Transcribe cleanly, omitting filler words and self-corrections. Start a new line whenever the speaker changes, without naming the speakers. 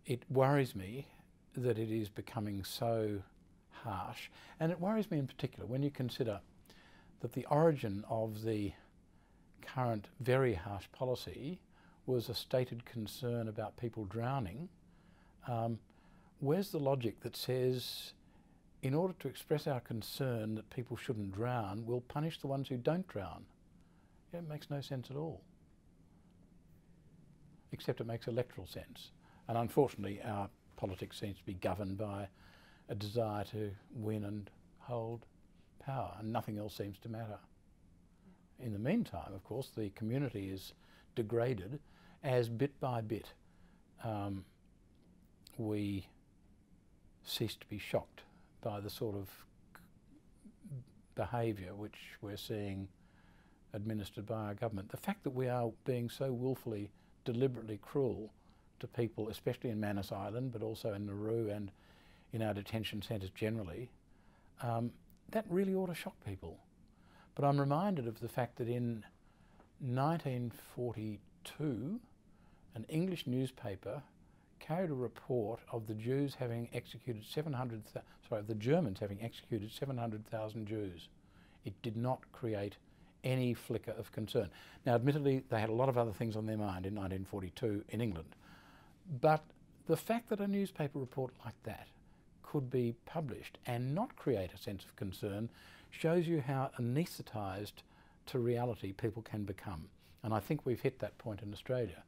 it worries me that it is becoming so harsh, and it worries me in particular when you consider that the origin of the current very harsh policy was a stated concern about people drowning. Where's the logic that says, in order to express our concern that people shouldn't drown, we'll punish the ones who don't drown? Yeah, it makes no sense at all. Except it makes electoral sense. And unfortunately, our politics seems to be governed by a desire to win and hold power, and nothing else seems to matter. In the meantime, of course, the community is degraded as bit by bit we cease to be shocked by the sort of behaviour which we're seeing administered by our government. The fact that we are being so willfully, deliberately cruel to people, especially in Manus Island, but also in Nauru and in our detention centres generally, that really ought to shock people. But I'm reminded of the fact that in 1942, an English newspaper carried a report of the Jews having executed the Germans having executed 700,000 Jews. It did not create any flicker of concern. Now, admittedly, they had a lot of other things on their mind in 1942 in England. But the fact that a newspaper report like that could be published and not create a sense of concern shows you how anaesthetised to reality people can become. And I think we've hit that point in Australia.